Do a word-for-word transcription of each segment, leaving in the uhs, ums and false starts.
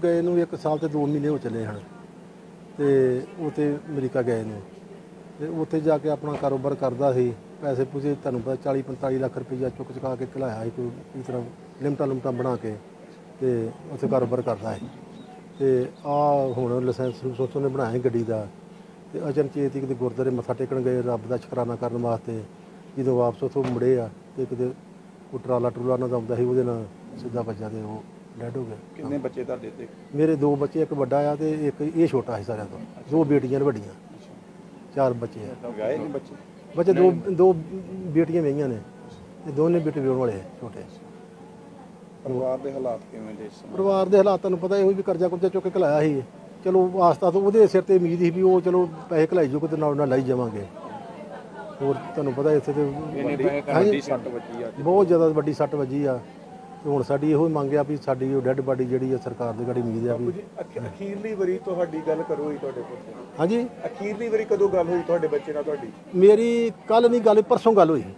ਗਏ ਨੂੰ ਇੱਕ ਸਾਲ ਤੇ ਦੋ ਮਹੀਨੇ ਹੋ ਚੱਲੇ ਹਨ ਤੇ ਉੱਥੇ ਅਮਰੀਕਾ ਗਏ ਨੂੰ ਤੇ ਉੱਥੇ ਜਾ ਕੇ ਆਪਣਾ ਕਾਰੋਬਾਰ ਕਰਦਾ ਸੀ। ਪੈਸੇ ਪੂਸੇ ਤੁਹਾਨੂੰ ਪਤਾ ਚਾਲੀ ਪੰਤਾਲੀ ਲੱਖ ਰੁਪਈਆ ਚੁੱਕ ਚੁਕਾ ਕੇ ਘਲਾਇਆ ਸੀ ਕੋਈ ਇਸ ਤਰ੍ਹਾਂ ਲਿਮਟਾਂ ਲੁਮਟਾਂ ਬਣਾ ਕੇ ਤੇ ਉੱਥੇ ਕਾਰੋਬਾਰ ਕਰਦਾ ਸੀ। ਤੇ ਆ ਹੁਣ ਲਾਇਸੈਂਸ ਲੂਸੈਂਸ ਉਹਨੇ ਬਣਾਇਆ ਗੱਡੀ ਦਾ ਤੇ ਅਚਨਚੇਤ ਹੀ ਕਿਤੇ ਗੁਰਦੁਆਰੇ ਮੱਥਾ ਟੇਕਣ ਗਏ ਰੱਬ ਦਾ ਸ਼ੁਕਰਾਨਾ ਕਰਨ ਵਾਸਤੇ। ਜਦੋਂ ਵਾਪਸ ਉੱਥੋਂ ਮੁੜੇ ਆ ਤੇ ਕਿਤੇ ਉਹ ਟਰਾਲਾ ਟਰੂਲਾ ਉਹਨਾਂ ਦਾ ਆਉਂਦਾ ਸੀ ਉਹਦੇ ਨਾਲ ਸਿੱਧਾ ਵੱਜਾ ਤੇ ਉਹ ਡੈਡ ਹੋ ਗਿਆ। ਕਿੰਨੇ ਬੱਚੇ ਤੁਹਾਡੇ ਤੇ? ਮੇਰੇ ਦੋ ਬੱਚੇ, ਇੱਕ ਵੱਡਾ ਆ ਤੇ ਇੱਕ ਇਹ ਛੋਟਾ ਸੀ ਸਾਰਿਆਂ ਤੋਂ। ਦੋ ਬੇਟੀਆਂ ਨੇ ਵੱਡੀਆਂ, ਚਾਰ ਬੱਚੇ ਆ। ਵਿਆਹੇ ਨਹੀਂ ਬੱਚੇ? ਬੱਚੇ ਦੋ ਦੋ ਬੇਟੀਆਂ ਵਿਆਹੀਆਂ ਨੇ ਤੇ ਦੋਨੇ ਬੇਟੇ ਵਿਆਹੁਣ ਵਾਲੇ ਛੋਟੇ। ਪਰਿਵਾਰ ਦੇ ਹਾਲਾਤ ਕਿਵੇਂ ਦੇ? ਪਰਿਵਾਰ ਦੇ ਹਾਲਾਤ ਤੁਹਾਨੂੰ ਪਤਾ ਇਹੋ ਵੀ ਕਰਜ਼ਾ ਕੁਰਜ਼ਾ ਚੁੱਕ ਕੇ ਘਲਾਇਆ ਸੀ। ਚਲੋ ਆਸਤਾ ਤੋਂ ਉਹਦੇ ਸਿਰ ਤੇ ਉਮੀਦ ਸੀ ਵੀ ਉਹ ਚਲੋ ਪੈਸੇ ਘਲਾਈ ਜੋ ਕਿਤੇ ਨਾਲ ਨਾਲ ਲਾਈ ਜਾਵਾਂਗੇ। ਹੋਰ ਤੁਹਾਨੂੰ ਪਤਾ ਇੱਥੇ ਤੇ ਵੱਡੀ ਸੱਟ ਵੱਜੀ ਆ, ਬਹੁਤ ਜ਼ਿਆਦਾ ਵੱਡੀ ਸੱਟ ਵੱਜੀ ਆ। ਹੁਣ ਸਾਡੀ ਇਹੋ ਮੰਗ ਆ ਵੀ ਸਾਡੀ ਉਹ ਡੈੱਡ ਬਾਡੀ ਜਿਹੜੀ ਆ ਸਰਕਾਰ ਦੀ ਗਾੜੀ ਉਮੀਦ ਆ ਵੀ। ਅਖੀਰਲੀ ਵਾਰੀ ਤੁਹਾਡੀ ਗੱਲ ਕਰੋ ਹੋਈ ਤੁਹਾਡੇ ਕੋਲ? ਹਾਂਜੀ, ਅਖੀਰਲੀ ਵਾਰੀ ਕਦੋਂ ਗੱਲ ਹੋਈ ਤੁਹਾਡੇ ਬੱਚੇ ਨਾਲ ਤੁਹਾਡੀ? ਮੇਰੀ ਕੱਲ ਨਹੀਂ ਗੱਲ, ਪਰਸੋਂ ਗੱਲ ਹੋਈ।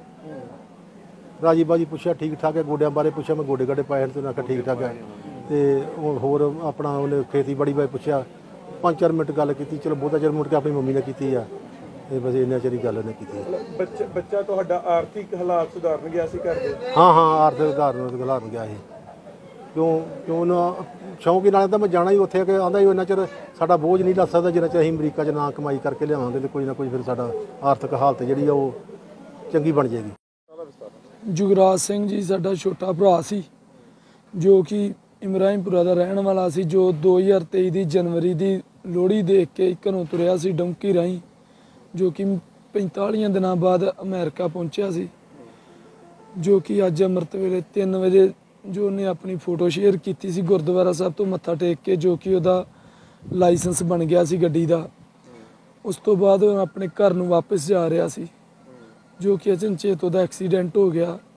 ਰਾਜੀ ਬਾਜੀ ਪੁੱਛਿਆ ਠੀਕ ਠਾਕ ਹੈ, ਗੋਡਿਆਂ ਬਾਰੇ ਪੁੱਛਿਆ, ਮੈਂ ਗੋਡੇ ਗਾਡੇ ਪਾਏ ਤੇ ਉਹਨਾਂ ਕਿਹਾ ਠੀਕ ਠਾਕ ਹੈ। ਤੇ ਹੋਰ ਆਪਣਾ ਉਹਨੇ ਖੇਤੀਬਾੜੀ ਬਾਰੇ ਪੁੱਛਿਆ, ਪੰਜ ਚਾਰ ਮਿੰਟ ਗੱਲ ਕੀਤੀ। ਚਲੋ ਬਹੁਤਾ ਚਿਰ ਮੁੜ ਕੇ ਆਪਣੀ ਮੰਮੀ ਨੇ ਕੀਤੀ ਆ ਤੇ ਬਸ ਇੰਨਾ ਚਿਰ ਹੀ ਗੱਲ ਉਹਨੇ ਕੀਤੀ। ਬੱਚਾ ਬੱਚਾ ਤੁਹਾਡਾ ਆਰਥਿਕ ਹਾਲਾਤ ਸੁਧਾਰਨ ਗਿਆ ਸੀ ਘਰ ਦੇ? ਹਾਂ ਹਾਂ ਆਰਥਿਕ ਉਦਾਹਰਨ ਸੁਧਾਰਨ ਗਿਆ ਸੀ। ਕਿਉਂ ਕਿਉਂ ਨਾ ਸ਼ੌਂਕ ਨਾਲ ਤਾਂ ਮੈਂ ਜਾਣਾ ਹੀ ਉੱਥੇ ਕਿ ਆਂਦਾ ਹੀ ਇੰਨਾ ਚਿਰ ਸਾਡਾ ਬੋਝ ਨਹੀਂ ਲੱਗ ਸਕਦਾ ਜਿੰਨਾ ਚਿਰ ਅਸੀਂ ਅਮਰੀਕਾ 'ਚ ਨਾ ਕਮਾਈ ਕਰਕੇ ਲਿਆਵਾਂਗੇ ਤੇ ਕੋਈ ਨਾ ਕੋਈ ਫਿਰ ਸਾਡਾ ਆਰਥਿਕ ਹਾਲਤ ਜਿਹੜੀ ਆ ਉਹ ਚੰਗੀ ਬਣ ਜਾਏਗੀ। ਜੁਗਰਾਜ ਸਿੰਘ ਜੀ ਸਾਡਾ ਛੋਟਾ ਭਰਾ ਸੀ ਜੋ ਕਿ ਇਮਰਾਹਿਮਪੁਰਾ ਦਾ ਰਹਿਣ ਵਾਲਾ ਸੀ, ਜੋ ਦੋ ਹਜ਼ਾਰ ਤੇਈ ਦੀ ਜਨਵਰੀ ਦੀ ਲੋਹੜੀ ਦੇਖ ਕੇ ਘਰੋਂ ਤੁਰਿਆ ਸੀ ਡੌਂਕੀ ਰਾਹੀਂ, ਜੋ ਕਿ ਪੈਂਤਾਲੀਆਂ ਦਿਨਾਂ ਬਾਅਦ ਅਮਰੀਕਾ ਪਹੁੰਚਿਆ ਸੀ। ਜੋ ਕਿ ਅੱਜ ਅੰਮ੍ਰਿਤ ਵੇਲੇ ਤਿੰਨ ਵਜੇ ਜੋ ਉਹਨੇ ਆਪਣੀ ਫੋਟੋ ਸ਼ੇਅਰ ਕੀਤੀ ਸੀ ਗੁਰਦੁਆਰਾ ਸਾਹਿਬ ਤੋਂ ਮੱਥਾ ਟੇਕ ਕੇ, ਜੋ ਕਿ ਉਹਦਾ ਲਾਇਸੈਂਸ ਬਣ ਗਿਆ ਸੀ ਗੱਡੀ ਦਾ। ਉਸ ਤੋਂ ਬਾਅਦ ਉਹ ਆਪਣੇ ਘਰ ਨੂੰ ਵਾਪਸ ਜਾ ਰਿਹਾ ਸੀ, ਜੋ ਕਿ ਅਚਨਚੇਤ ਉਹਦਾ ਐਕਸੀਡੈਂਟ ਹੋ ਗਿਆ।